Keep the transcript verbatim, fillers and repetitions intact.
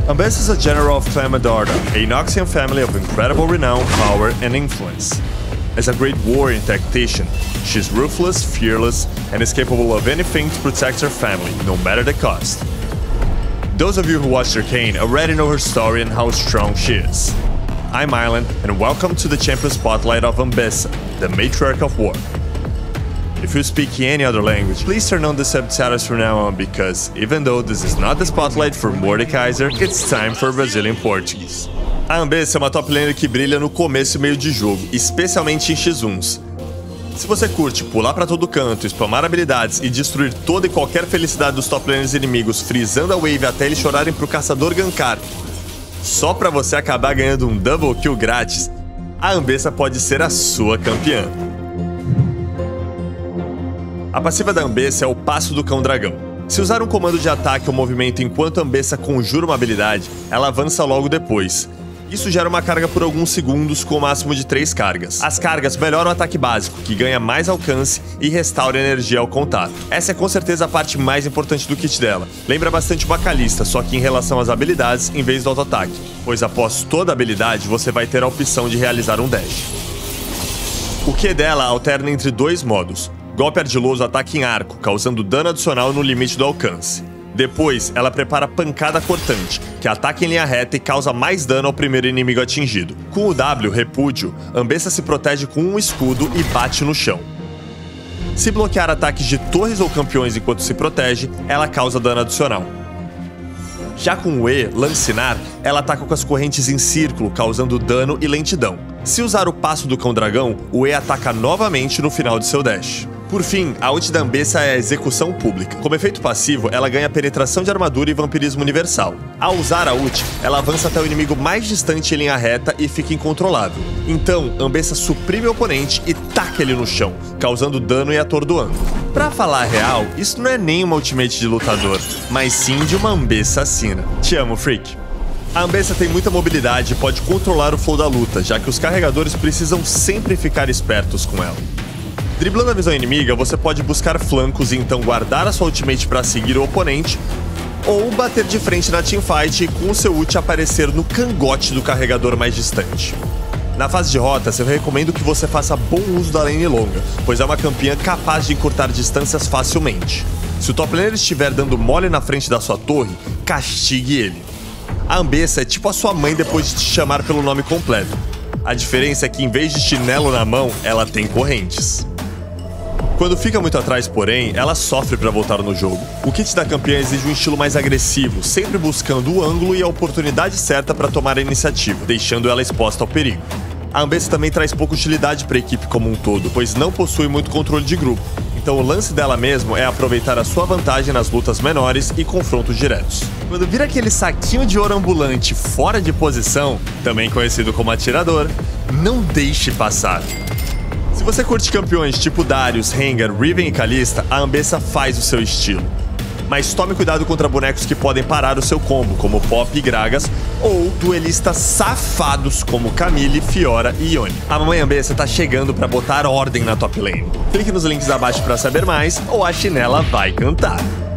Ambessa is a general of Clan Medarda, a Noxian family of incredible renown, power, and influence. As a great warrior and tactician, she's ruthless, fearless, and is capable of anything to protect her family, no matter the cost. Those of you who watched Arcane already know her story and how strong she is. I'm Island, and welcome to the Champion Spotlight of Ambessa, the Matriarch of War. If you speak any other language, please turn on the subtitles from now on because, even though this is not the spotlight for Mordekaiser, it's time for Brazilian Portuguese. A Ambessa é uma top laner que brilha no começo e meio de jogo, especialmente em X uns. Se você curte pular pra todo canto, spamar habilidades e destruir toda e qualquer felicidade dos top laners inimigos, frisando a wave até eles chorarem pro caçador gankar, só pra você acabar ganhando um double kill grátis, a Ambessa pode ser a sua campeã. A passiva da Ambessa é o Passo do Cão Dragão. Se usar um comando de ataque ou movimento enquanto a Ambessa conjura uma habilidade, ela avança logo depois. Isso gera uma carga por alguns segundos com o máximo de três cargas. As cargas melhoram o ataque básico, que ganha mais alcance e restaura energia ao contato. Essa é com certeza a parte mais importante do kit dela. Lembra bastante uma Kalista, só que em relação às habilidades em vez do auto-ataque, pois após toda habilidade você vai ter a opção de realizar um dash. O Q dela alterna entre dois modos. Golpe ardiloso ataque em arco, causando dano adicional no limite do alcance. Depois, ela prepara pancada cortante, que ataca em linha reta e causa mais dano ao primeiro inimigo atingido. Com o W, repúdio, Ambessa se protege com um escudo e bate no chão. Se bloquear ataques de torres ou campeões enquanto se protege, ela causa dano adicional. Já com o E, Lancinar, ela ataca com as correntes em círculo, causando dano e lentidão. Se usar o Passo do Cão Dragão, o E ataca novamente no final de seu dash. Por fim, a ult da Ambessa é a Execução Pública. Como efeito passivo, ela ganha penetração de armadura e vampirismo universal. Ao usar a ult, ela avança até o inimigo mais distante em linha reta e fica incontrolável. Então, Ambessa suprime o oponente e taca ele no chão, causando dano e atordoando. Pra falar a real, isso não é nem uma ultimate de lutador, mas sim de uma Ambessa assassina. Te amo, Freak. A Ambessa tem muita mobilidade e pode controlar o flow da luta, já que os carregadores precisam sempre ficar espertos com ela. Driblando a visão inimiga, você pode buscar flancos e então guardar a sua ultimate para seguir o oponente, ou bater de frente na teamfight e com o seu ult aparecer no cangote do carregador mais distante. Na fase de rotas, eu recomendo que você faça bom uso da lane longa, pois é uma campeã capaz de encurtar distâncias facilmente. Se o top laner estiver dando mole na frente da sua torre, castigue ele. A Ambessa é tipo a sua mãe depois de te chamar pelo nome completo. A diferença é que em vez de chinelo na mão, ela tem correntes. Quando fica muito atrás, porém, ela sofre para voltar no jogo. O kit da campeã exige um estilo mais agressivo, sempre buscando o ângulo e a oportunidade certa para tomar a iniciativa, deixando ela exposta ao perigo. A Ambessa também traz pouca utilidade para a equipe como um todo, pois não possui muito controle de grupo. Então o lance dela mesmo é aproveitar a sua vantagem nas lutas menores e confrontos diretos. Quando vira aquele saquinho de ouro ambulante fora de posição, também conhecido como atirador, não deixe passar. Se você curte campeões tipo Darius, Rengar, Riven e Kalista, a Ambessa faz o seu estilo. Mas tome cuidado contra bonecos que podem parar o seu combo, como Pop e Gragas, ou duelistas safados como Camille, Fiora e Yone. A mamãe Ambessa tá chegando pra botar ordem na top lane. Clique nos links abaixo pra saber mais, ou a chinela vai cantar.